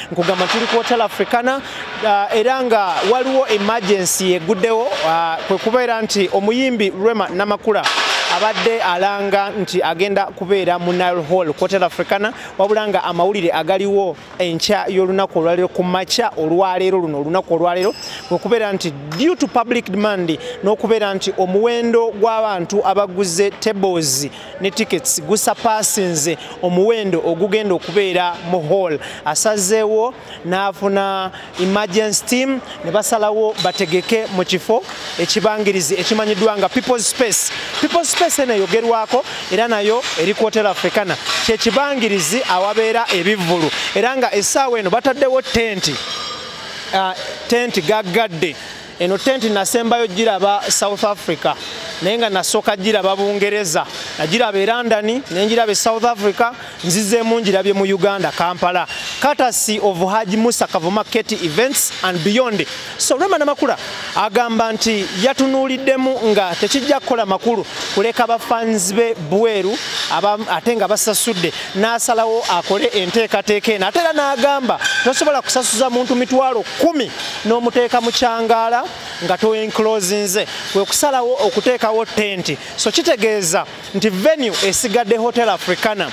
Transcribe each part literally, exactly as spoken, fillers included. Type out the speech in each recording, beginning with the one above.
nkugamba tuli ku Hotel Africana uh, era nga waliwo emergency eguddewo uh, kwe kubeera nti omuyimbi Rema Namakula abadde alanga nti agenda kubeera mu Nile Hall ku Hotel Africana wabula nga amawulire agaliwo enkya y'olunaku olwaleero ku makya olwaleero luno olunaku olwaleero kwe kubeera nti due to public demand n'okubeera nti omuwendo gw'abantu abaguze tables ne tickets gusapaasinze omuwendo ogugenda okubeera mu hall asazeewo n'afuna emergency team ne basalawo bategeke mu kifo ekibangirizi ekimanyiddwa nga people's space people's space eno eyogerwako era nayo eri ku Hotel Africana kyekibangirizi awabeera ebivvulu era nga essaawa eno bataddewo tenti uh, tenti gaggadde eno tenti nasembayo giraba South Africa naye nga nasooka giraba Bungereza nagiraba e London nenjiraba e South Africa nzizeemu njirabye mu Uganda Kampala courtesy of Haji Musa Kavuma Keti Events and Beyond. So Rema Namakula agamba nti yatunuuliddemu nga tekijja kukola makulu kuleka abafanzi be bweru ate nga basasudde n'asalawo akole enteekateeka eno ate era n'agamba tosobola kusasuza muntu mitwalo kumi n'omuteeka mu kyangaala nga toenclosinze kwe kusalawo okuteekawo tenti. So kitegeeza nti venue esigadde Hotel Africana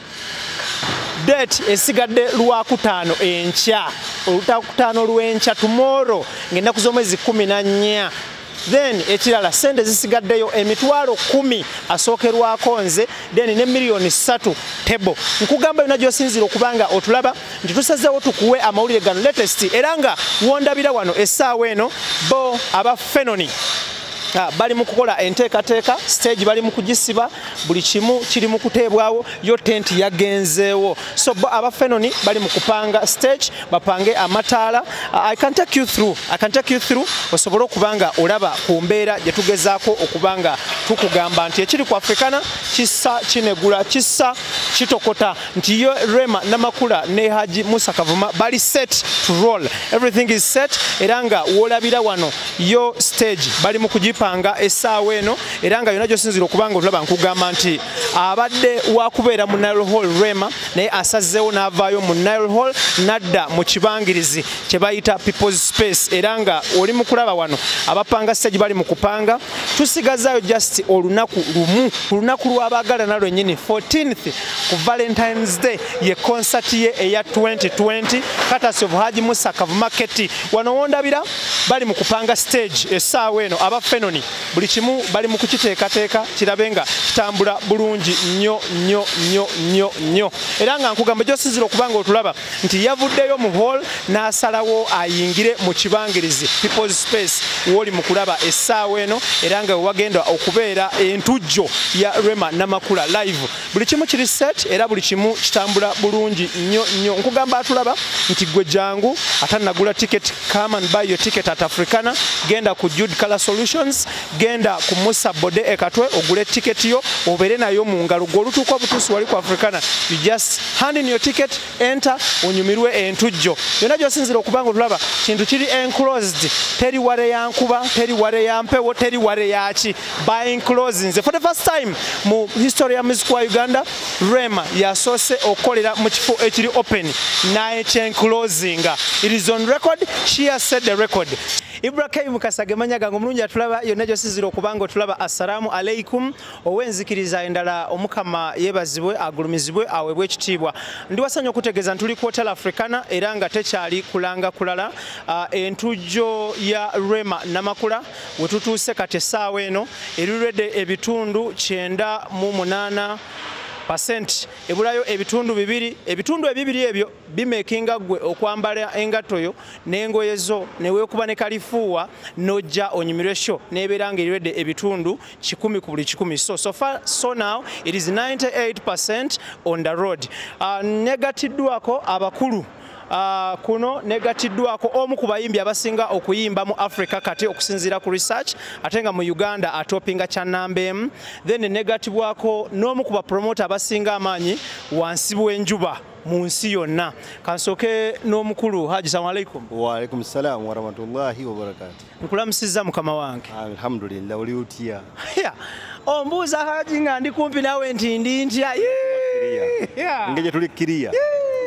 date esigadde lwakutaano enkya olwakutaano lw'enkya tomorrow ng'ennaku z'omwezi kumi na nnya then ekirala sente zisigaddeyo emitwalo kumi asookerwako nze then ne miliyoni ssatu tebo nkugamba yonna gy'osinzira okubanga otulaba nti tusazeewo tukuwe amawulire gano latest era nga wondabira wano essaawa eno bo aba Fenoni Ah, bali mu kukola enteekateeka stage bali mu kugisiba buli kimu kiri mu kuteebwawo yo tenti yagenzeewo so aba Fenoni bali mu kupanga stage bapange amataala. uh, I can take you through I can take you through osobole okubanga olaba ku mbeera gye tugezaako okubanga tukugamba nti ekiri ku Africana kissa kinegula kissa kitokota nti yo Rema Namakula ne Haji Musa Kavuma bali set to roll, everything is set era nga wolabira wano yo stage bali mu kujipa panga essaawa eno era nga yonna gy'osinzira okubanga otulaba nkugamba nti abadde wakubeera mu Nile Hall Rema naye asazeewo n'avaayo mu Nile Hall nadda mu kibangirizi kye bayita people's space era nga oli mu kulaba wano abapanga stage bali mu kupanga tusigazaayo just olunaku lumu ku lunaku lw'abaagalana lwennyini fourteenth ku Valentine's Day ye concert ye eya twenty twenty courtesy of Haji Musa Kavuma Keti wano wondabira bali mu kupanga stage essaawa eno aba Fenoni buli kimu bali mu kukiteekateeka kirabe nga kitambula bulungi nnyo nnyo nnyo nnyo nnyo era nga nkugamba gy'osinzira okubanga otulaba nti yavuddeyo mu hall n'asalawo ayingire mu kibangirizi people's space w'oli mu kulaba essaawa eno era nga wagenda okubeera entujjo ya Rema Namakula live buli kimu kiri set era buli kimu kitambula bulungi nnyo nnyo nkugamba atulaba nti gwe jangu atanagula ticket come and buy your ticket at Africana genda ku Jude Color Solutions genda ku Musa Bode ekatwe ogule ticket yo obere nayo mu ngalo golutuko butusi wali ku Africana you just hand in your ticket enter onyumirwe entujjo yonna gy'osinzira okubanga otulaba kintu kiri enclosed teri ware yankuba teri ware yampewo teri ware yaki by enclosing for the first time mu history ya music wa Uganda Rema yasoose okolera mu kifo ekiri open na enclosing it is on record she has set the record. Ibrahim Kasage manyaga ngomulungi atulaba yonna gy'osinzira okubanga otulaba assalamu alaikum owenzikiriza endala omukama yebazibwe agulumizibwe awebwe ekitiibwa ndi wasanya okutegeeza ntuli ku Hotel Africana era nga tekyali kulanga kulala uh, entujjo ya Rema Namakula wetutuuse kati essaawa eno erirwedde ebitundu kyenda mu munaana percent ebulayo ebitundu bibiri ebitundu ebibiri ebyo bimekinga gwe okwambala engato yo n'engoye zo neweekuba ne kalifuuwa nojja onyumirwe show n'ebeera ng'eriwedde ebitundu kikumi ku buli kikumi so so far so now it is ninety-eight percent on the road. uh, negatiddwako abakulu Uh, kuno negatiddwako omu ku bayimbi abasinga okuyimba mu Africa kati okusinziira ku research ate nga mu Uganda atopinga kya namba emu then negatibwako n'omu ku bapromoter abasinga amaanyi wansi bw'enjuba mu nsi yonna. Kansooke n'omukulu Haji salamu alaikum. Wa alaikum salam wa rahmatullahi wa barakatuh. Nkulamusizza mukama wange. Alhamdulillah oli utya. Yeah. Ombuuza Haji nga ndi kumpi nawe nti ndi ntya. Yeah. Ngeje tuli kiria.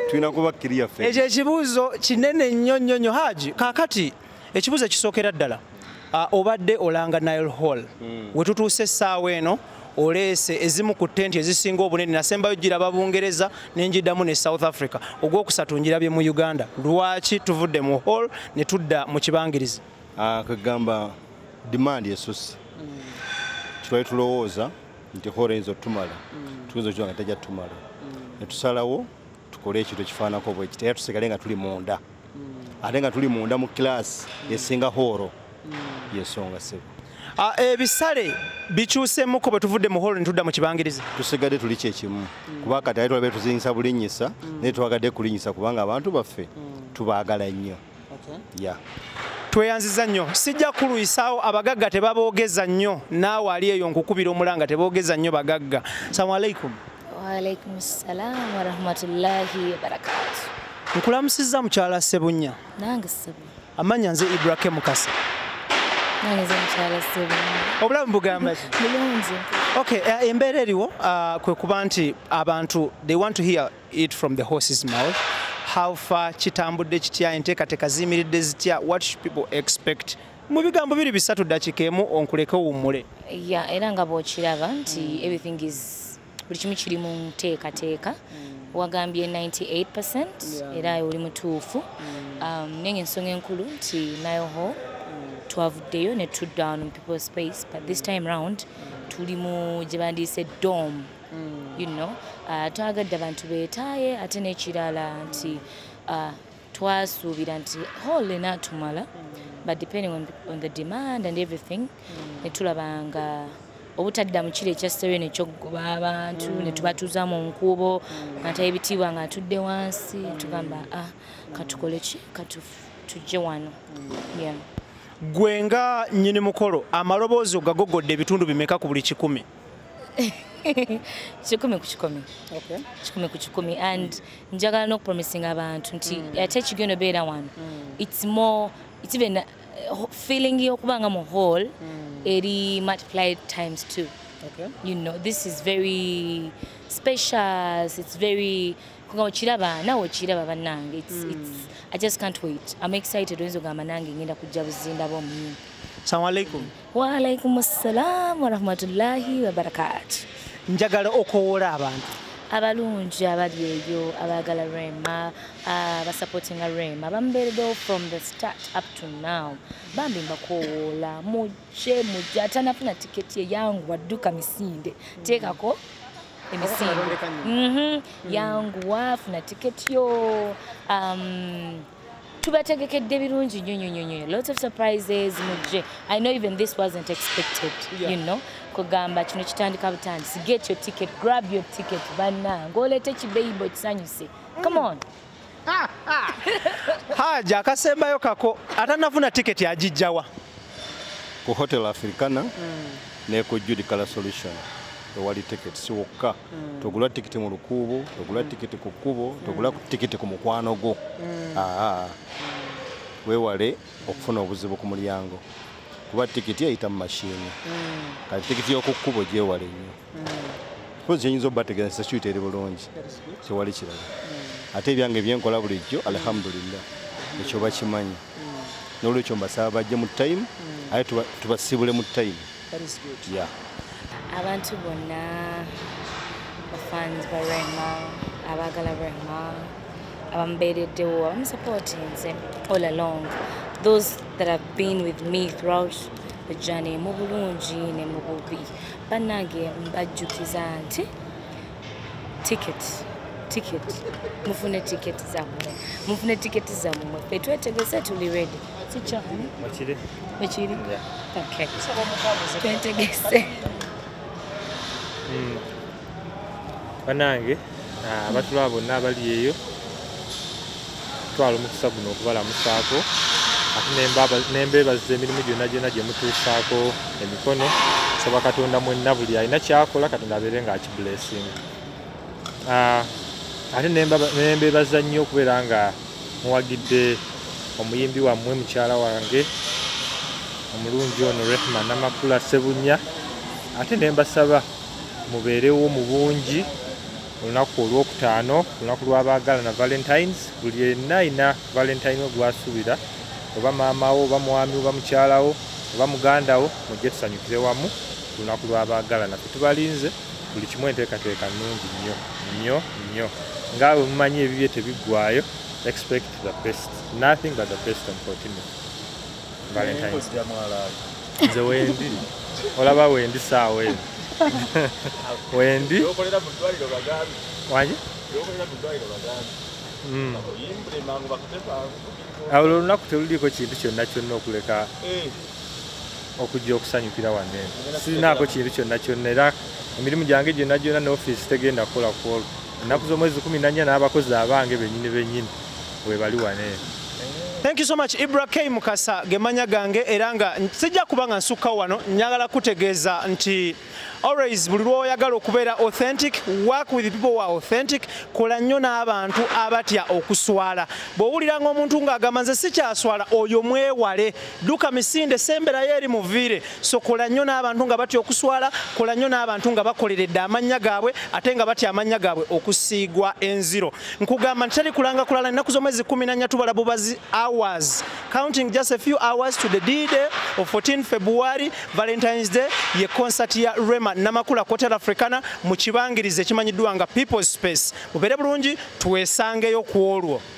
tulina kuba clear face. Ekyo ekibuuzo kinene nnyo nnyo nnyo Haji. Kaakati ekibuuzo ekisookera ddala uh, obadde olanga Nile Hall mm. we tutuuse essaawa eno oleese ezimu ku ttenti ezisinga obunene nasembayo giraba Bungereza n'enjiddamu ne South Africa ogwokusatu njirabye mu Uganda. Lwaki tuvudde mu hall ne tudda mu kibangirizi? Ah, kwegamba demand esusse mm. twali tulowooza nti hall eyinza otumala mm. tuyinza okugira nga tajja tumala mm. ne tusalawo tukole ekintu ekifaanako bwe kiti era tusigale nga tuli munda mm. ate nga tuli munda mu kilaasi mm. esinga hall mm. yensonga sebo. Uh, ebisale bikyusemuko bwe tuvudde mu hall ne tudda mu kibangirizi. Tusigadde tuli kyekimu mm. kuba kati ate tulabe tuzinyisa bulinyisa mm. naye twagadde kulinyisa kubanga abantu baffe mm. tubaagala nnyo. Okay. Yeah. Tweyanziza nnyo. Sijja kuluyisaawo abagagga tebaboogeza nnyo naawe ali eyo nkukubira omulanga teboogeza nnyo bagagga. Assalamu alaikum. Wa alaikum assalam wa rahmatullahi wa barakatuh. Nkulamusizza mukyala Sebunya. Nange Sebu. Amanya nze Ibrahim Mukasa. Nange nze mukyala Sebunya. Obulamu bugamba ki? Bulungi. Okay, uh, embeera eriwo uh, kwe kuba nti abantu they want to hear it from the horse's mouth. How far kitambudde kitya enteekateeka ziyimiridde zitya, what should people expect? Mu bigambo biri bisatu dakiika emu onkuleke wummule. Yeah, era nga bw'okiraba nti mm. everything is buli kimu kiri mu nteekateeka mm. wagambye ninety-eight percent yeah. era oli mutuufu mm. um, nenga ensonga enkulu nti Nile Hall mm. twavuddeyo ne tudda on people space but this time round mm. tuli mu gye bandiise dome mm. you know uh, twagadde abantu beetaaye ate n'ekirala nti uh, twasuubira nti hall enaatumala mm. but depending on, on the demand and everything mm. ne tulabanga obutadda mu kire ekya stereo nekyogoba abantu mm. ne tubatuuza mu nkuubo mm. ate ebitiibwa nga atudde wansi mm. tugamba ah katukole ki katujje wano mm. yeah. Gwe nga nnyini mukolo amaloboozi ogagogodde ebitundu bimeka ku buli kikumi? kikumi ku kikumi. Okay. kikumi ku kikumi and njagala n'okupromising abantu nti mm. ate kigenda obeera wano mm. it's more it's even uh, feeling y'okubanga mu hall mm. eri multiplied times two. Okay. You know, this is very special, it's very kiraba nawe kiraba bannange it's mm. it's I just can't wait. I'm excited wenzo gamba nange ngenda kujja buzinda bo mimi. Assalamu alaikum. Wa alaikum assalam wa rahmatullahi wa barakatuh. Njagala okowoola abantu abalungi abali eyo abagala Rema aba supporting Rema bamberedewo from the start up to now bambi mbakowoola mujje mujje atanafuna tiketi yangu wadduka misinde mm. teekako emisinde mhm mm yangu wafuna tiketi yo um tubategekedde birungi nnyo nnyo nnyo lots of surprises mujje. I know even this wasn't expected yeah. you know kugamba kino kitandika butandisi get your ticket, grab your ticket bannange oleete kibeibo kisanyuse come on. Haja akasembayo kako atanafuna tiketi agijjawa ku Hotel Africana mm. ne ku Judy Color Solution ewali tiketi siwokka mm. togula tiketi mu lukuubo togula mm. tiketi ku kkubo mm. togula tiketi ku mukwano gwo mm. aa mm. weewale okufuna obuzibu ku mulyango kuba tiketi yayita mu mashini mm. kati tiketi y'oku kkubo gyewale nnyo pozi kyenyinza obbategeeza security eri bulungi kyewali kirala mm. ate ebyange byenkola bulijjo alhamdulillah ekyo bakimanyi mm. n'olwekyo mbasaba bajje mu time mm. ate tubasibule mu time. That is good. Yeah. Abantu bonna bafans ba Rema abagala Rema abambereddewo abamusupporting nze all along those that have been with me throughout the journey mu bulungi ne mu bubi bannange mbajjukiza nti ticket ticket mufune ticket zammwe mufune ticket zammwe ffe twetegese tuli ready sikyani bakiri bakiri okay twetegese mm. Bannange abatulaba bonna abali eyo twala omukisa guno okubalamusaako ate nembeebaziza emirimu gyonna gyonna gye mutuusaako emikono saba Katonda mwenna buli alina kyakola Katonda abeere nga akiblessing. Ate nembeebaza nnyo okubeera nga muwagidde omuyimbi wammwe mukyala wange omulungi ono Rehma Namakula Sebunya ate nembasaba mubeerewo mu bungi olunaku olwokutaano olunaku lw'abaagala na valentines buli yenna ayina valentine we gwasuubira oba maamawo oba mwami oba mukyalawo oba mugandawo mujje tusanyukire wamu ku lunaku lw'abaagala naffe tubalinze buli kimu enteekateeka nnungi nnyo nnyo nnyo ngaawe mumanyi ebibye tebiggwayo expect the best nothing but the best on fourteenth valentines nze wendi olaba wendi saawa eno wendi wanje awo olunaku teluliiko kintu kyonna kyonna okuleka okujja okusanyukira wanene sirinaako kintu kyonna kyonna era emirimu gyange gyonna gyonna n'ofiisi tegenda kukola kwolwo ennaku z'omwezi kumi na nnya n'abakozi abange bennyini bennyini webali wanene. Thank you so much Ibra K Mukasa gemanya gange era nga sijja kuba nga nsukka wano njagala kutegeeza nti always buli lw'oyagala okubeera authentic work with people who are authentic kola nnyo n'abantu abatya okuswala bw'owulira ng'omuntu ng'agamba nze sikyaswala oyo mwewale dduka misinde semberayo eri muviire so kola nnyo n'abantu nga batya okuswala kola nnyo n'abantu nga bakoleredde amannya gaabwe ate nga batya amannya gaabwe okusiigwa enziro nkugamba nti teri kulanga kulala ennaku z'omwezi kumi na nnya tubala bubazi hours counting just a few hours to the D-Day of fourteenth February Valentine's Day ye concert ya Rema Namakula Hotel Africana mu kibangirize kimanyiddwa nga People's Space mubeere bulungi tuwesangeyo ku olwo.